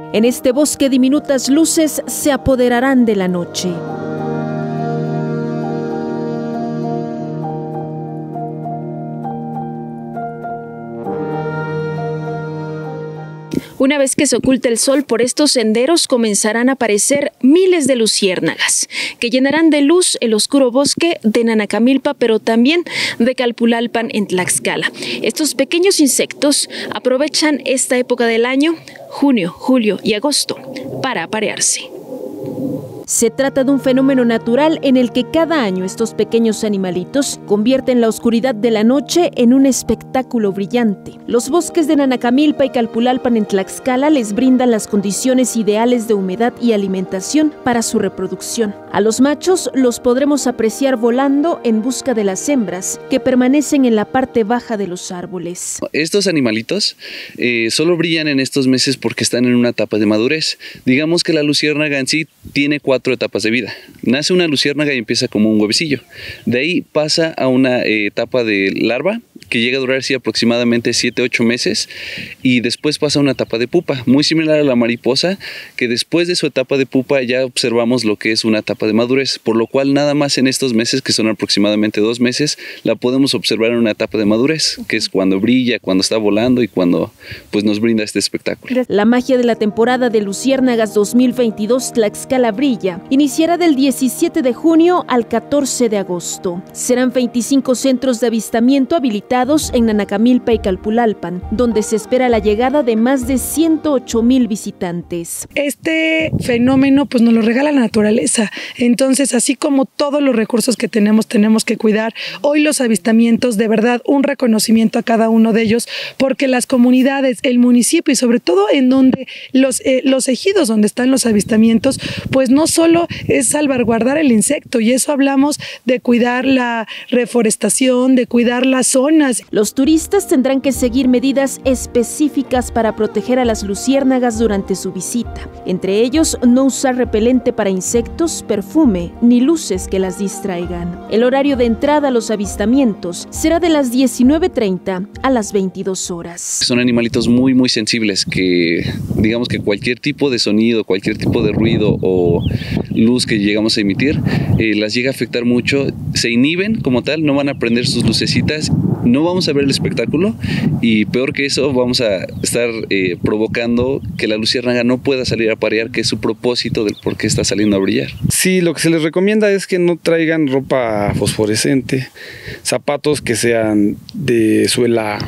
En este bosque diminutas luces se apoderarán de la noche. Una vez que se oculte el sol, por estos senderos comenzarán a aparecer miles de luciérnagas, que llenarán de luz el oscuro bosque de Nanacamilpa, pero también de Calpulalpan en Tlaxcala. Estos pequeños insectos aprovechan esta época del año, junio, julio y agosto, para aparearse. Se trata de un fenómeno natural en el que cada año estos pequeños animalitos convierten la oscuridad de la noche en un espectáculo brillante. Los bosques de Nanacamilpa y Calpulalpan en Tlaxcala les brindan las condiciones ideales de humedad y alimentación para su reproducción. A los machos los podremos apreciar volando en busca de las hembras, que permanecen en la parte baja de los árboles. Estos animalitos solo brillan en estos meses porque están en una etapa de madurez. Digamos que la luciérnaga en sí tiene 4 etapas de vida. Nace una luciérnaga y empieza como un huevecillo. De ahí pasa a una etapa de larva que llega a durar aproximadamente 7-8 meses y después pasa a una etapa de pupa, muy similar a la mariposa, que después de su etapa de pupa ya observamos lo que es una etapa de madurez, por lo cual nada más en estos meses, que son aproximadamente 2 meses, la podemos observar en una etapa de madurez, que es cuando brilla, cuando está volando y cuando pues nos brinda este espectáculo. La magia de la temporada de luciérnagas 2022 Tlaxcala Brilla iniciará del 17 de junio al 14 de agosto. Serán 25 centros de avistamiento habilitados en Nanacamilpa y Calpulalpan, donde se espera la llegada de más de 108,000 visitantes. Este fenómeno pues nos lo regala la naturaleza, entonces así como todos los recursos que tenemos que cuidar. Hoy los avistamientos, de verdad un reconocimiento a cada uno de ellos, porque las comunidades, el municipio y sobre todo en donde los ejidos donde están los avistamientos, pues no solo es salvaguardar el insecto, y eso hablamos de cuidar la reforestación, de cuidar las zonas. Los turistas tendrán que seguir medidas específicas para proteger a las luciérnagas durante su visita. Entre ellos, no usar repelente para insectos, perfume, ni luces que las distraigan. El horario de entrada a los avistamientos será de las 19:30 a las 22 horas. Son animalitos muy sensibles que, digamos que cualquier tipo de sonido, cualquier tipo de ruido o luz que llegamos a emitir, las llega a afectar mucho. Se inhiben como tal, no van a prender sus lucecitas, no vamos a ver el espectáculo y peor que eso vamos a estar provocando que la luciérnaga no pueda salir a parear, que es su propósito del por qué está saliendo a brillar. Sí, lo que se les recomienda es que no traigan ropa fosforescente, zapatos que sean de suela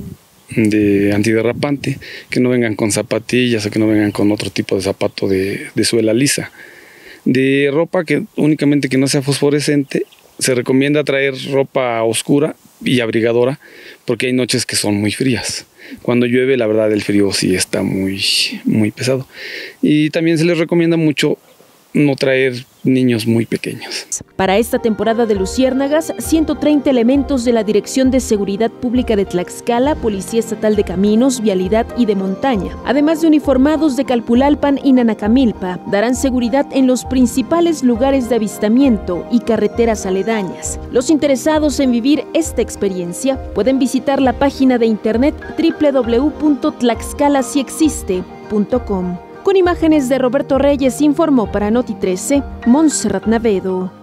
de antiderrapante, que no vengan con zapatillas o que no vengan con otro tipo de zapato de suela lisa. De ropa que únicamente que no sea fosforescente, se recomienda traer ropa oscura y abrigadora, porque hay noches que son muy frías. Cuando llueve, la verdad, el frío sí está muy pesado. Y también se les recomienda mucho no traer niños muy pequeños. Para esta temporada de luciérnagas, 130 elementos de la Dirección de Seguridad Pública de Tlaxcala, Policía Estatal de Caminos, Vialidad y de Montaña, además de uniformados de Calpulalpan y Nanacamilpa, darán seguridad en los principales lugares de avistamiento y carreteras aledañas. Los interesados en vivir esta experiencia pueden visitar la página de internet www.tlaxcalasiexiste.com. Con imágenes de Roberto Reyes, informó para Noti 13, Montserrat Navedo.